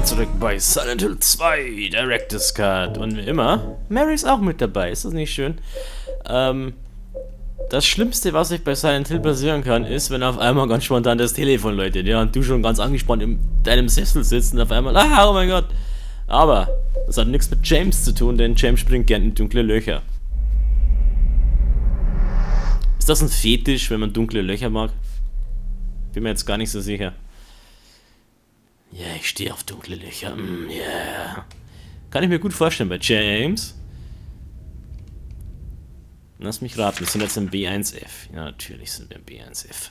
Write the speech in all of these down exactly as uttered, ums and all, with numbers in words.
zurück bei Silent Hill zwei Director's Cut. Und wie immer, Mary ist auch mit dabei. Ist das nicht schön? Ähm, das Schlimmste, was euch bei Silent Hill passieren kann, ist, wenn auf einmal ganz spontan das Telefon läutet, ja, und du schon ganz angespannt in deinem Sessel sitzt und auf einmal, ah, oh mein Gott. Aber das hat nichts mit James zu tun, denn James springt gern in dunkle Löcher. Ist das ein Fetisch, wenn man dunkle Löcher mag? Bin mir jetzt gar nicht so sicher. Ja, yeah, ich stehe auf dunkle Löcher. Mm, yeah. Kann ich mir gut vorstellen bei James. Lass mich raten, wir sind jetzt im B eins F. Ja, natürlich sind wir im B eins F.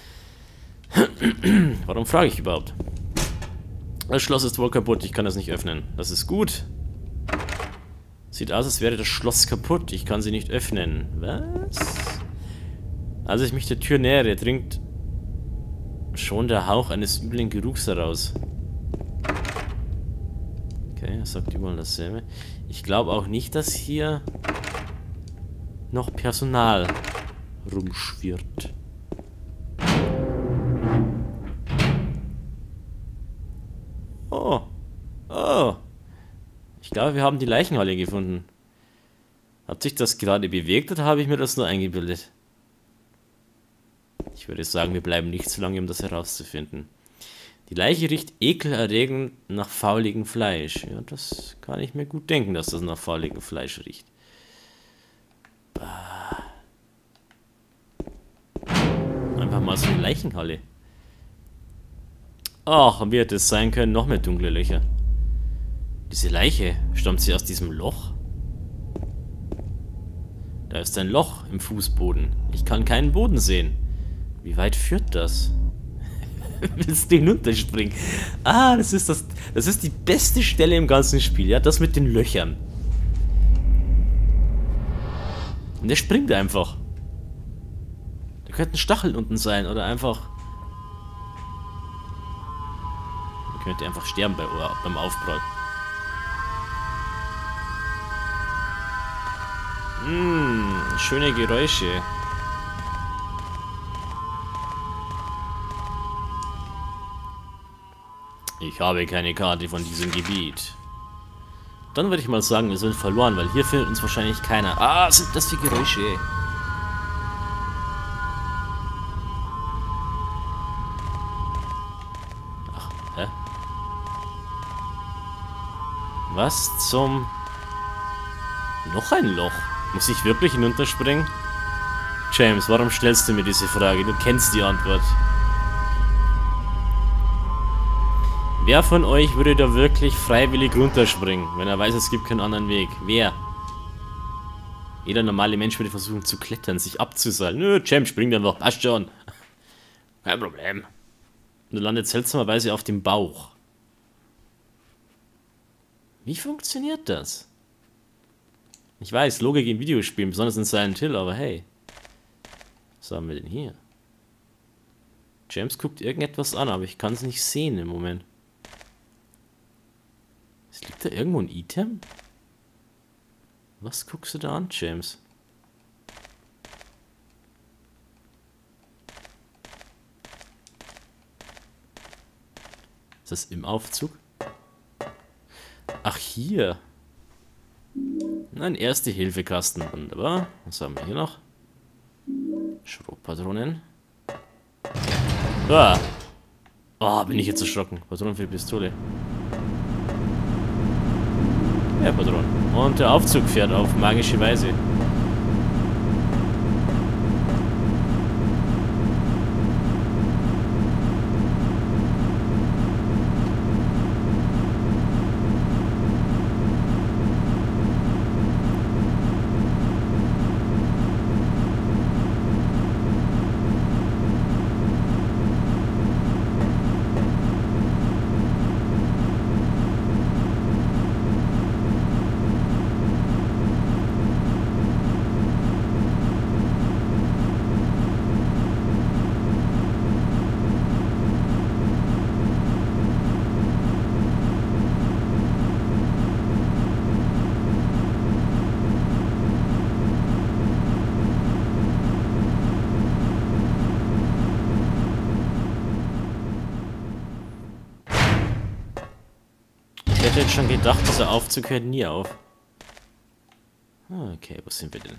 Warum frage ich überhaupt? Das Schloss ist wohl kaputt, ich kann das nicht öffnen. Das ist gut. Sieht aus, als wäre das Schloss kaputt. Ich kann sie nicht öffnen. Was? Als ich mich der Tür nähere, dringt schon der Hauch eines üblen Geruchs heraus. Okay, er sagt überall dasselbe. Ich glaube auch nicht, dass hier noch Personal rumschwirrt. Oh. Oh. Ich glaube, wir haben die Leichenhalle gefunden. Hat sich das gerade bewegt oder habe ich mir das nur eingebildet? Ich würde sagen, wir bleiben nicht zu lange, um das herauszufinden. Die Leiche riecht ekelerregend nach fauligem Fleisch. Ja, das kann ich mir gut denken, dass das nach fauligem Fleisch riecht. Bah. Einfach mal so eine Leichenhalle. Ach, wie hätte es sein können? Noch mehr dunkle Löcher. Diese Leiche, stammt sie aus diesem Loch? Da ist ein Loch im Fußboden. Ich kann keinen Boden sehen. Wie weit führt das? Willst du hinunterspringen? Ah, das ist das. Das ist die beste Stelle im ganzen Spiel, ja, das mit den Löchern. Und der springt einfach. Da könnte ein Stachel unten sein oder einfach. Man könnte einfach sterben bei, beim Aufprall. Hm, schöne Geräusche. Ich habe keine Karte von diesem Gebiet. Dann würde ich mal sagen, wir sind verloren, weil hier findet uns wahrscheinlich keiner. Ah, was sind das für Geräusche? Ach, hä? Was zum... Noch ein Loch? Muss ich wirklich hinunterspringen? James, warum stellst du mir diese Frage? Du kennst die Antwort. Wer von euch würde da wirklich freiwillig runterspringen, wenn er weiß, es gibt keinen anderen Weg? Wer? Jeder normale Mensch würde versuchen zu klettern, sich abzuseilen. Nö, James, springt einfach, passt schon. Kein Problem. Und er landet seltsamerweise auf dem Bauch. Wie funktioniert das? Ich weiß, Logik in Videospielen, besonders in Silent Hill, aber hey. Was haben wir denn hier? James guckt irgendetwas an, aber ich kann es nicht sehen im Moment. Liegt da irgendwo ein Item? Was guckst du da an, James? Ist das im Aufzug? Ach, hier. Ein Erste-Hilfe-Kasten. Wunderbar. Was haben wir hier noch? Schrotpatronen. Ah. Oh, bin ich jetzt erschrocken. Patronen für die Pistole. Ja, Patron. Und der Aufzug fährt auf magische Weise. hatte jetzt schon gedacht, dieser Aufzug hört nie auf. Okay, wo sind wir denn?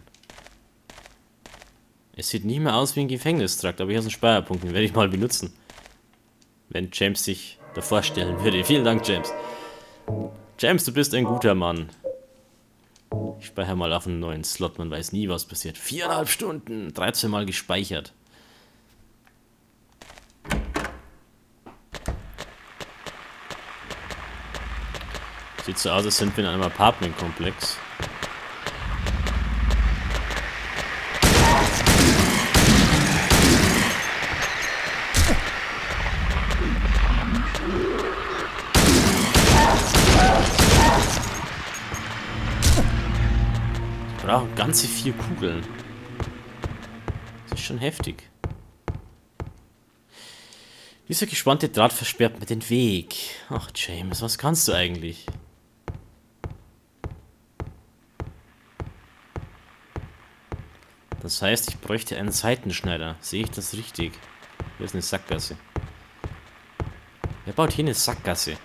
Es sieht nicht mehr aus wie ein Gefängnistrakt, aber hier ist ein Speicherpunkt, den werde ich mal benutzen. Wenn James sich davor stellen würde. Vielen Dank, James. James, du bist ein guter Mann. Ich speichere mal auf einen neuen Slot, man weiß nie, was passiert. Viereinhalb Stunden, dreizehn Mal gespeichert. Sieht so aus, als sind wir in einem Apartmentkomplex. Wir brauchen ganze vier Kugeln. Das ist schon heftig. Dieser gespannte Draht versperrt mir den Weg. Ach, James, was kannst du eigentlich? Das heißt, ich bräuchte einen Seitenschneider. Sehe ich das richtig? Hier ist eine Sackgasse. Wer baut hier eine Sackgasse?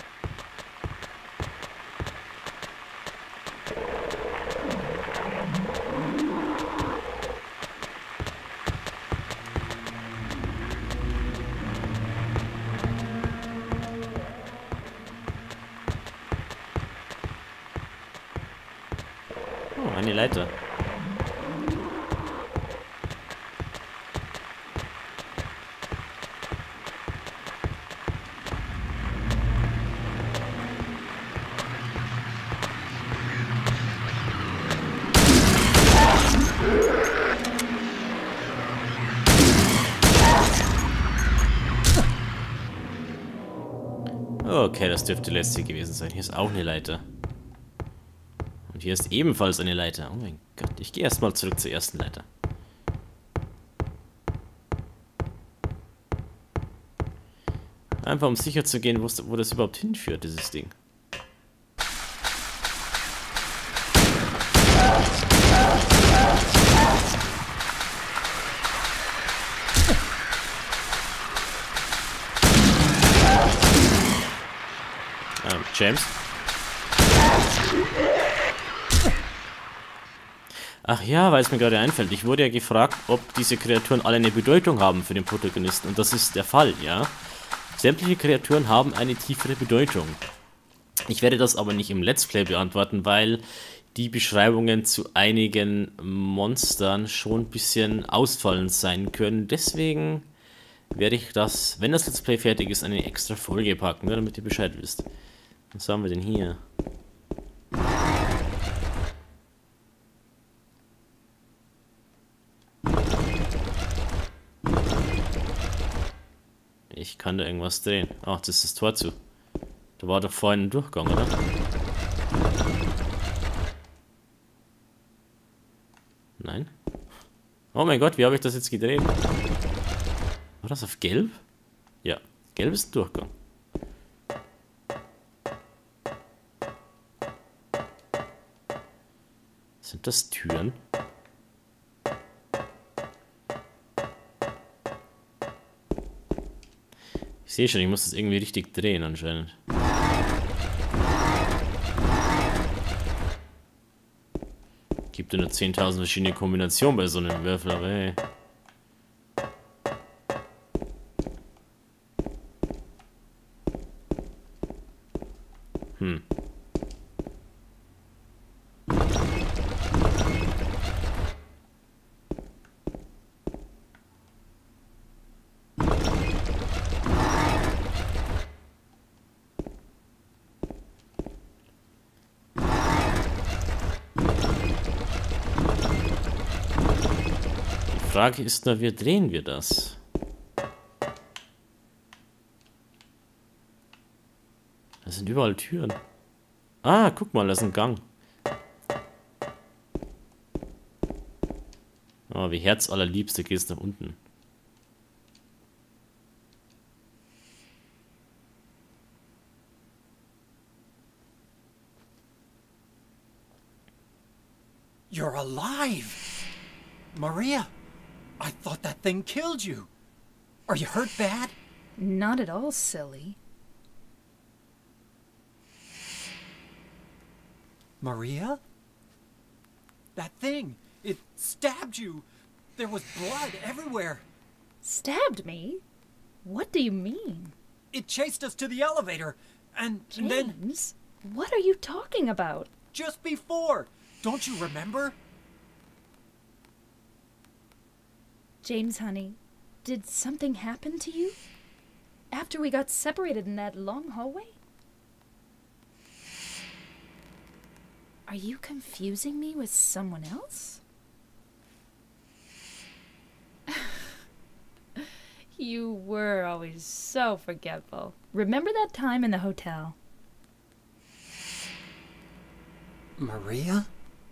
Oh, eine Leiter. Okay, das dürfte die letzte gewesen sein. Hier ist auch eine Leiter. Und hier ist ebenfalls eine Leiter. Oh mein Gott, ich gehe erstmal zurück zur ersten Leiter. Einfach um sicher zu gehen, wo das überhaupt hinführt, dieses Ding. James? Ach ja, weil es mir gerade einfällt. Ich wurde ja gefragt, ob diese Kreaturen alle eine Bedeutung haben für den Protagonisten. Und das ist der Fall, ja. Sämtliche Kreaturen haben eine tiefere Bedeutung. Ich werde das aber nicht im Let's Play beantworten, weil die Beschreibungen zu einigen Monstern schon ein bisschen ausfallend sein können. Deswegen werde ich das, wenn das Let's Play fertig ist, eine extra Folge packen, nur damit ihr Bescheid wisst. Was haben wir denn hier? Ich kann da irgendwas drehen. Ach, das ist das Tor zu. Da war doch vorhin ein Durchgang, oder? Nein? Oh mein Gott, wie habe ich das jetzt gedreht? War das auf gelb? Ja, gelb ist ein Durchgang. Sind das Türen? Ich sehe schon, ich muss das irgendwie richtig drehen anscheinend. Gibt ja nur zehntausend verschiedene Kombinationen bei so einem Würfel, aber hey. Hm. Die Frage ist nur, wie drehen wir das? Da sind überall Türen. Ah, guck mal, da ist ein Gang. Oh, wie herzallerliebste gehst nach unten. You're alive! Maria, I thought that thing killed you. Are you hurt bad? Not at all, silly. Maria? That thing, it stabbed you. There was blood everywhere. Stabbed me? What do you mean? It chased us to the elevator, and, and then James, what are you talking about? just before, don't you remember? James, honey, did something happen to you? After we got separated in that long hallway? Are you confusing me with someone else? You were always so forgetful. Remember that time in the hotel? Maria?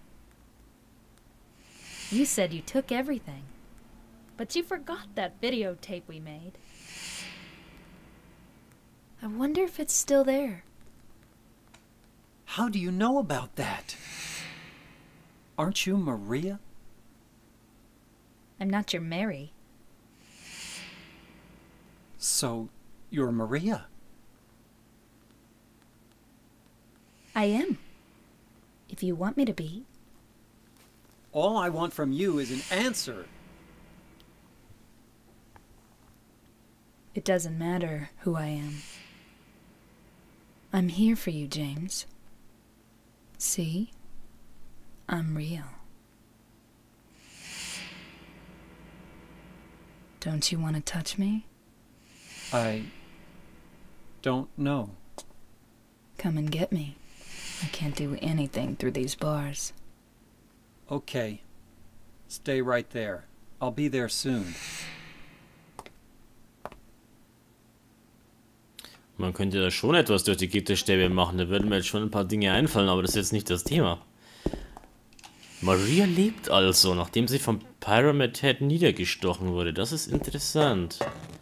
You said you took everything, but you forgot that videotape we made. I wonder if it's still there. How do you know about that? Aren't you Maria? I'm not your Mary. So, you're Maria. I am. If you want me to be. All I want from you is an answer. It doesn't matter who I am. I'm here for you, James. See? I'm real. Don't you want to touch me? I don't know. Come and get me. I can't do anything through these bars. Okay. Stay right there. I'll be there soon. Man könnte da schon etwas durch die Gitterstäbe machen, da würden mir jetzt schon ein paar Dinge einfallen, aber das ist jetzt nicht das Thema. Maria lebt also, nachdem sie vom Pyramid Head niedergestochen wurde. Das ist interessant.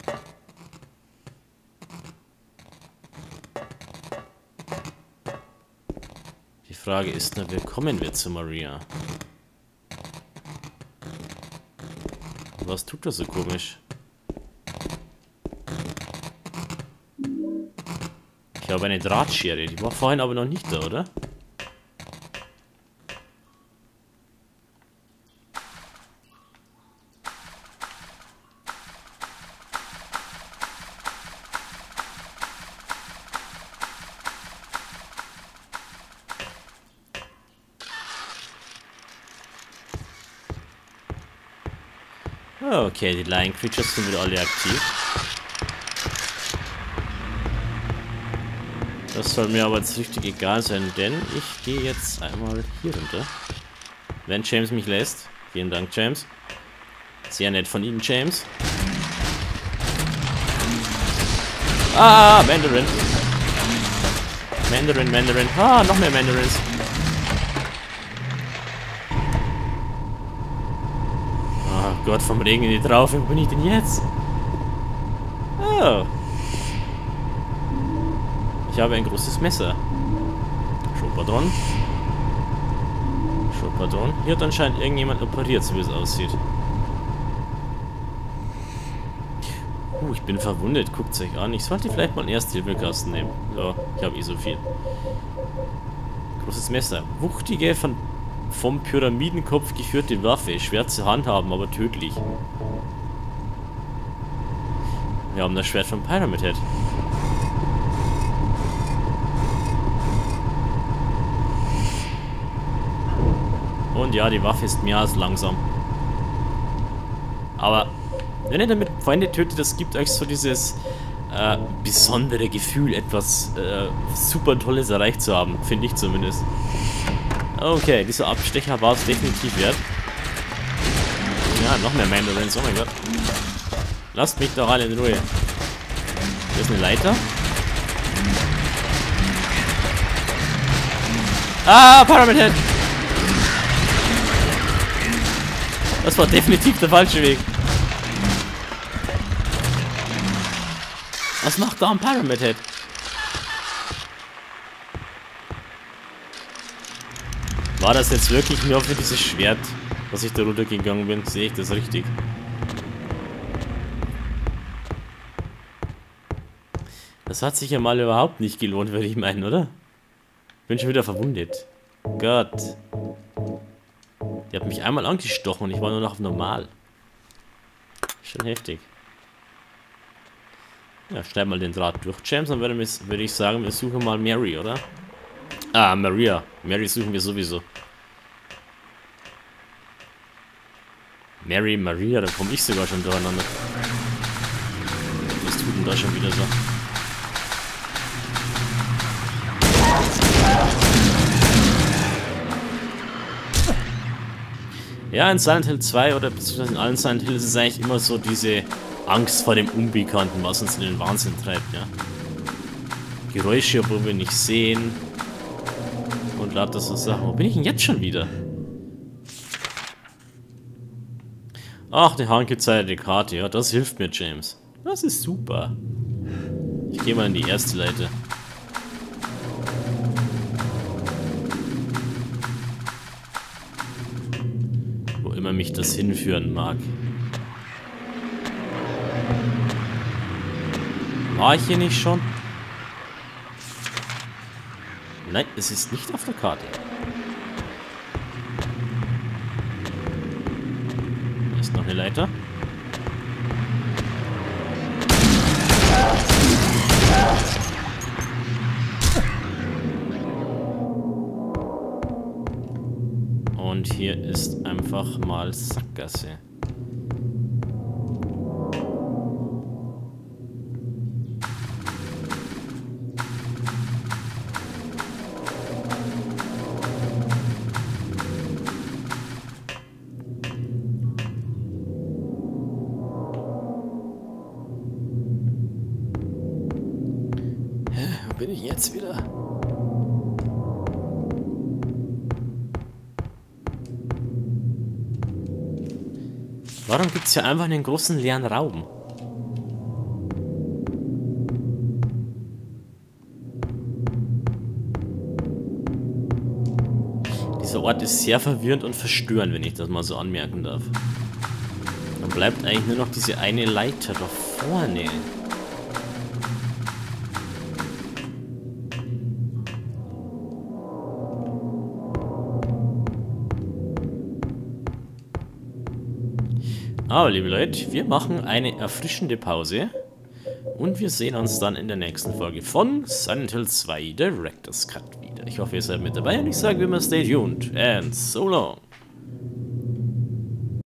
Die Frage ist nur, wie kommen wir zu Maria? Was tut das so komisch? Ich habe eine Drahtschere, die war vorhin aber noch nicht da, oder? Okay, die Lion Creatures sind wieder alle aktiv. Das soll mir aber jetzt richtig egal sein, denn ich gehe jetzt einmal hier runter. Wenn James mich lässt. Vielen Dank, James. Sehr nett von Ihnen, James. Ah, Mandarin. Mandarin, Mandarin. Ah, noch mehr Mandarins. Oh Gott, vom Regen in die Traufe. Wo bin ich denn jetzt? Oh. Ich habe ein großes Messer. Schopardon. Schopardon. Hier hat anscheinend irgendjemand operiert, so wie es aussieht. Uh, ich bin verwundet. Guckt es euch an. Ich sollte vielleicht mal einen Ersthilfekasten nehmen. Ja, ich habe eh so viel. Großes Messer. Wuchtige, von, vom Pyramidenkopf geführte Waffe. Schwer zu handhaben, aber tödlich. Wir haben das Schwert vom Pyramid Head. Und ja, die Waffe ist mehr als langsam. Aber wenn ihr damit Feinde tötet, das gibt euch so dieses äh, besondere Gefühl, etwas äh, super Tolles erreicht zu haben. Finde ich zumindest. Okay, dieser Abstecher war es definitiv wert. Ja, noch mehr Mandarins, oh mein Gott. Lasst mich doch alle in Ruhe. Hier ist eine Leiter. Ah, Pyramid Head! Das war definitiv der falsche Weg. Was macht da ein Pyramid Head? War das jetzt wirklich nur für dieses Schwert, dass ich da runtergegangen bin? Sehe ich das richtig? Das hat sich ja mal überhaupt nicht gelohnt, würde ich meinen, oder? Bin schon wieder verwundet. Gott. Die hat mich einmal angestochen und ich war nur noch auf normal. Schon heftig. Ja, schneid mal den Draht durch, James, dann würde, würde ich sagen, wir suchen mal Mary, oder? Ah, Maria. Mary suchen wir sowieso. Mary, Maria, da komme ich sogar schon durcheinander. Was tut denn da schon wieder so? Ja, in Silent Hill zwei oder beziehungsweise in allen Silent Hill ist es eigentlich immer so diese Angst vor dem Unbekannten, was uns in den Wahnsinn treibt, ja. Geräusche, obwohl wir nicht sehen. Und lauter so Sachen. Wo bin ich denn jetzt schon wieder? Ach, eine handgezeichnet Karte. Ja, das hilft mir, James. Das ist super. Ich gehe mal in die erste Leiter. Wo immer mich das hinführen mag. War ich hier nicht schon? Nein, es ist nicht auf der Karte. Hier ist noch eine Leiter. Und hier ist einfach mal Sackgasse. Bin ich jetzt wieder? Warum gibt es hier einfach einen großen leeren Raum? Dieser Ort ist sehr verwirrend und verstörend, wenn ich das mal so anmerken darf. Dann bleibt eigentlich nur noch diese eine Leiter da vorne. Aber liebe Leute, wir machen eine erfrischende Pause und wir sehen uns dann in der nächsten Folge von Silent Hill zwei Director's Cut wieder. Ich hoffe, ihr seid mit dabei und ich sage wie immer, stay tuned and so long.